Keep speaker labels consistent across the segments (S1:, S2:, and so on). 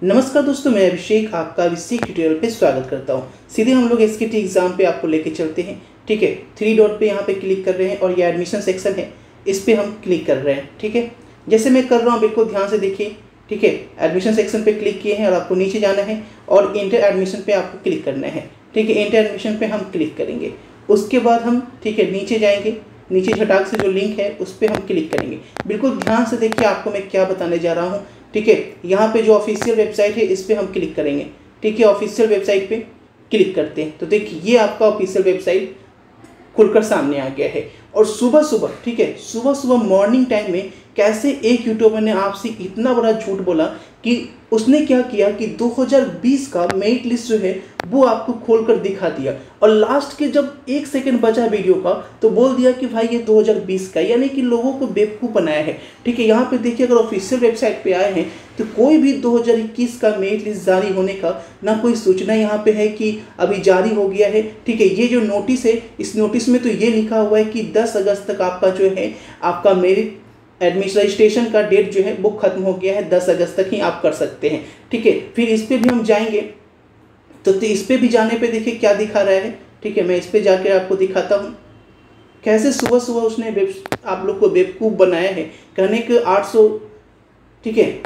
S1: नमस्कार दोस्तों, मैं अभिषेक आपका अभिषेक ट्यूटोरियल पे स्वागत करता हूँ। सीधे हम लोग एसकेटी एग्जाम पे आपको लेके चलते हैं। ठीक है, 3 डॉट पे यहाँ पे क्लिक कर रहे हैं और ये एडमिशन सेक्शन है, इस पे हम क्लिक कर रहे हैं। ठीक है, जैसे मैं कर रहा हूँ बिल्कुल ध्यान से देखिए। ठीक है, एडमिशन सेक्शन पे क्लिक किए हैं और आपको नीचे जाना है और इंटर एडमिशन पे आपको क्लिक करना है। ठीक है, इंटर एडमिशन पे हम क्लिक करेंगे। उसके बाद हम नीचे जाएंगे, नीचे झटाक से जो लिंक है उस पर हम क्लिक करेंगे। बिल्कुल ध्यान से देखिए आपको मैं क्या बताने जा रहा हूँ। ठीक है, यहाँ पे जो ऑफिशियल वेबसाइट है इस पर हम क्लिक करेंगे। ठीक है, ऑफिशियल वेबसाइट पे क्लिक करते हैं तो देखिए ये आपका ऑफिशियल वेबसाइट खुलकर सामने आ गया है। और सुबह सुबह, ठीक है, सुबह सुबह मॉर्निंग टाइम में कैसे एक यूट्यूबर ने आपसे इतना बड़ा झूठ बोला कि उसने क्या किया कि 2020 का मेरिट लिस्ट जो है वो आपको खोलकर दिखा दिया और लास्ट के जब 1 सेकंड बचा वीडियो का तो बोल दिया कि भाई ये 2020 का, यानी कि लोगों को बेवकूफ़ बनाया है। ठीक है, यहाँ पे देखिए अगर ऑफिशियल वेबसाइट पे आए हैं तो कोई भी 2021 का मेरिट लिस्ट जारी होने का ना कोई सूचना यहाँ पे है कि अभी जारी हो गया है। ठीक है, ये जो नोटिस है इस नोटिस में तो ये लिखा हुआ है कि 10 अगस्त तक आपका जो है आपका मेरिट एडमिशन रजिस्ट्रेशन का डेट जो है वो खत्म हो गया है, 10 अगस्त तक ही आप कर सकते हैं। ठीक है, फिर इस पे भी हम जाएंगे तो इस पे भी जाने पे देखिए क्या दिखा रहा है। ठीक है, मैं इस पे जाकर आपको दिखाता हूँ कैसे सुबह सुबह उसने आप लोग को बेवकूफ़ बनाया है। कहने के 800, ठीक है,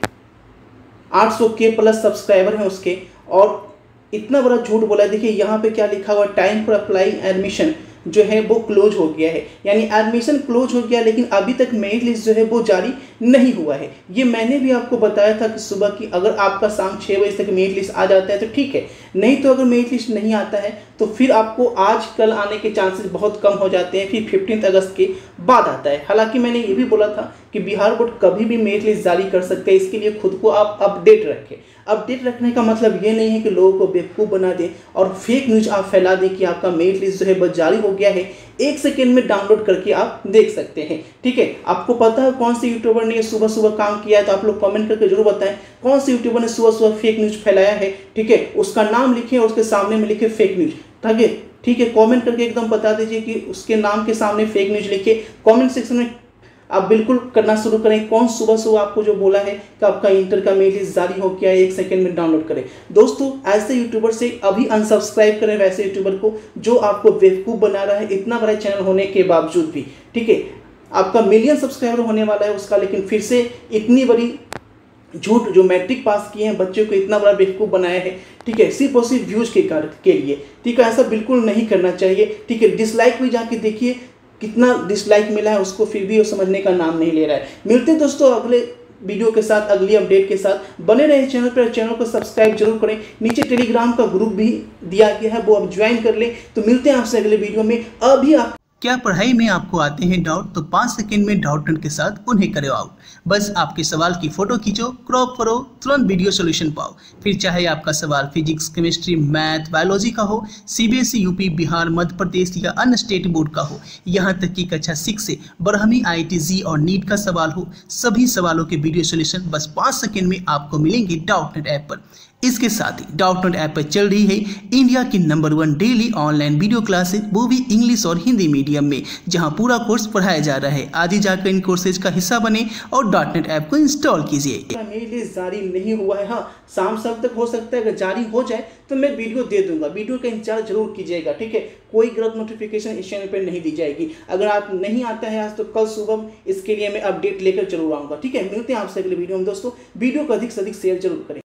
S1: 800 के प्लस सब्सक्राइबर हैं उसके और इतना बड़ा झूठ बोला है। देखिए यहाँ पे क्या लिखा हुआ, टाइम फॉर अप्लाइंग एडमिशन जो है वो क्लोज हो गया है, यानी एडमिशन क्लोज हो गया लेकिन अभी तक मेरिट लिस्ट जो है वो जारी नहीं हुआ है। ये मैंने भी आपको बताया था कि सुबह की अगर आपका शाम 6 बजे तक मेरिट लिस्ट आ जाता है तो ठीक है, नहीं तो अगर मेरिट लिस्ट नहीं आता है तो फिर आपको आज कल आने के चांसेस बहुत कम हो जाते हैं, फिर 15 अगस्त के बाद आता है। हालांकि मैंने ये भी बोला था कि बिहार बोर्ड कभी भी मेरिट लिस्ट जारी कर सकते हैं, इसके लिए खुद को आप अपडेट रखें। अपडेट रखने का मतलब ये नहीं है कि लोगों को बेवकूफ़ बना दें और फेक न्यूज़ आप फैला दें कि आपका मेरिट लिस्ट जो है वो जारी हो गया है। 1 सेकेंड में डाउनलोड करके आप देख सकते हैं। ठीक है, आपको पता है कौन से यूट्यूबर ने सुबह सुबह काम किया है तो आप लोग कमेंट करके जरूर बताएं कौन से यूट्यूबर ने सुबह सुबह फेक न्यूज़ फैलाया है। ठीक है, उसका नाम लिखें और उसके सामने में लिखे फेक न्यूज़। ठीक है, कमेंट करके एकदम बता दीजिए कि उसके नाम के सामने फेक न्यूज़ लिखे। कमेंट सेक्शन में आप बिल्कुल करना शुरू करें कौन सुबह सुबह आपको जो बोला है कि आपका इंटर का मेरिट लिस्ट जारी हो गया है, 1 सेकंड में डाउनलोड करें। दोस्तों ऐसे यूट्यूबर से अभी अनसब्सक्राइब करें, वैसे यूट्यूबर को जो आपको बेवकूफ़ बना रहा है इतना बड़ा चैनल होने के बावजूद भी। ठीक है, आपका मिलियन सब्सक्राइबर होने वाला है उसका, लेकिन फिर से इतनी बड़ी झूठ, जो मैट्रिक पास किए हैं बच्चों को इतना बड़ा बेवकूफ़ बनाया है। ठीक है, सिर्फ और सिर्फ व्यूज़ के लिए। ठीक है, ऐसा बिल्कुल नहीं करना चाहिए। ठीक है, डिसलाइक भी जाके देखिए कितना डिसलाइक मिला है उसको, फिर भी वो समझने का नाम नहीं ले रहा है। मिलते हैं दोस्तों अगले वीडियो के साथ, अगली अपडेट के साथ। बने रहे चैनल पर, चैनल को सब्सक्राइब जरूर करें। नीचे टेलीग्राम का ग्रुप भी दिया गया है, वो आप ज्वाइन कर लें। तो मिलते हैं आपसे अगले वीडियो में। अभी आप
S2: क्या पढ़ाई में आपको आते हैं डाउट, तो 5 सेकंड में डाउट नोट के साथ उन्हें करो आउट। बस आपके सवाल की फोटो खींचो, क्रॉप करो, तुरंत वीडियो सॉल्यूशन पाओ। फिर चाहे आपका सवाल फिजिक्स, केमिस्ट्री, मैथ, बायोलॉजी का हो, सीबीएसई, यूपी, बिहार, मध्य प्रदेश या अन्य स्टेट बोर्ड का हो, यहाँ तक कि कक्षा 6 से बरहमी, IIT और नीट का सवाल हो, सभी सवालों के वीडियो सॉल्यूशन बस 5 सेकंड में आपको मिलेंगे डाउट नेट ऐप पर। इसके साथ ही डाउट नोट ऐप पर चल रही है इंडिया की number 1 daily online video classes, वो भी इंग्लिश और हिंदी मीडियम में, जहां पूरा कोर्स पढ़ाया जा रहा है। आज ही जाकर इन कोर्सेज का हिस्सा बने और डॉट नेट ऐप को इंस्टॉल कीजिए।
S1: मेरे लिए जारी नहीं हुआ है, हाँ शाम तक हो सकता है, अगर जारी हो जाए तो मैं वीडियो दे दूंगा। वीडियो का इंतजार जरूर कीजिएगा। ठीक है, कोई गलत नोटिफिकेशन इस चैनल पर नहीं दी जाएगी। अगर आप नहीं आता है आज तो कल सुबह इसके लिए मैं अपडेट लेकर जरूर आऊँगा। ठीक है, मिलते हैं आपसे अगले वीडियो में दोस्तों। वीडियो को अधिक से अधिक शेयर जरूर करें।